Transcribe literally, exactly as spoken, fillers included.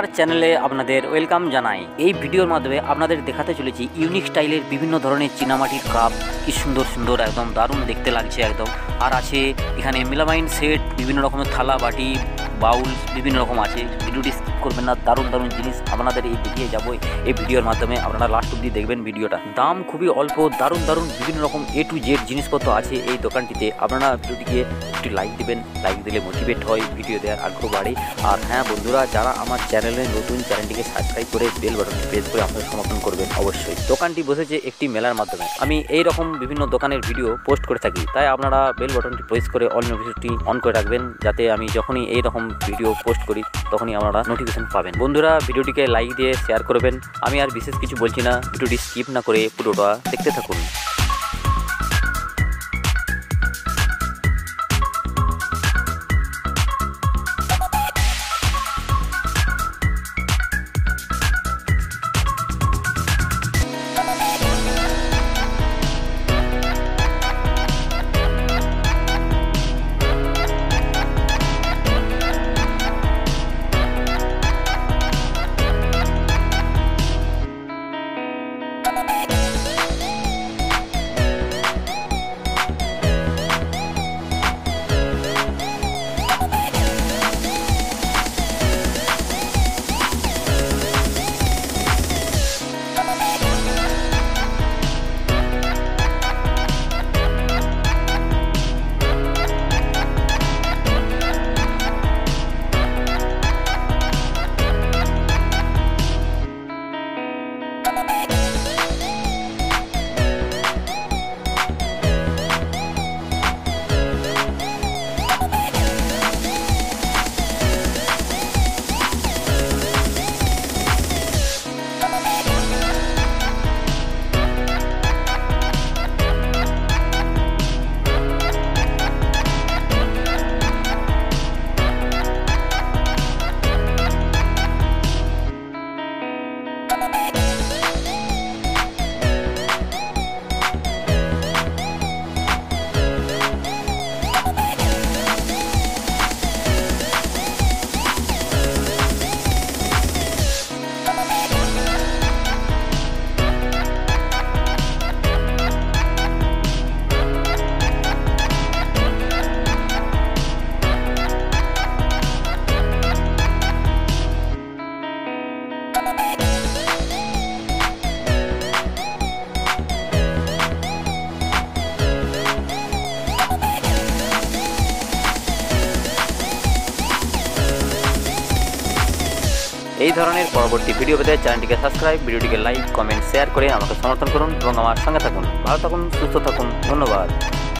আমার চ্যানেলে আপনাদের ওয়েলকাম জানাই। এই ভিডিওর মাধ্যমে আপনাদের দেখাতে চলেছি ইউনিক স্টাইলের বিভিন্ন ধরনের চীনামাটির কাপ। কি সুন্দর সুন্দর, একদম দারুণ দেখতে লাগছে একদম। আর আছে এখানে মেলামাইন সেট, বিভিন্ন রকমের থালা বাটি বাউল বিভিন্ন রকম আছে। ভিডিওটি স্কিপ করবেন না, দারুণ দারুণ জিনিস আপনাদের এই দেখিয়ে যাবো এই ভিডিওর মাধ্যমে। আপনারা লাস্ট অব্দি দেখবেন ভিডিওটা। দাম খুবই অল্প, দারুণ দারুণ বিভিন্ন রকম এ টু জেড জিনিসপত্র আছে এই দোকানটিতে। আপনারা ভিডিওটিকে একটু লাইক দেবেন, লাইক দিলে মোটিভেট হয়, ভিডিও দেওয়ার আগ্রহ বাড়ে। আর হ্যাঁ বন্ধুরা, যারা আমার চ্যানেলে নতুন, চ্যানেলটিকে সাবস্ক্রাইব করে বেল বাটনটি প্রেস করে আপনাদের সমর্থন করবেন অবশ্যই। দোকানটি বসেছে একটি মেলার মাধ্যমে। আমি এই রকম বিভিন্ন দোকানের ভিডিও পোস্ট করে থাকি, তাই আপনারা বেল বাটনটি প্রেস করে অল নোটিফিকেশনটি অন করে রাখবেন, যাতে আমি যখনই এই রকম ভিডিও পোস্ট করি তখনই আপনারা নোটিফিকেশন পাবেন। বন্ধুরা, ভিডিওটিকে লাইক দিয়ে শেয়ার করবেন। আমি আর বিশেষ কিছু বলছি না, ভিডিওটি স্কিপ না করে পুরোটা দেখতে থাকুন। এই ধরনের পরবর্তী ভিডিও পেতে চ্যানেলটিকে সাবস্ক্রাইব, ভিডিওটিকে লাইক, কমেন্ট, শেয়ার করে আমাকে সমর্থন করুন এবং আমার সঙ্গে থাকুন। ভালো থাকুন, সুস্থ থাকুন। ধন্যবাদ।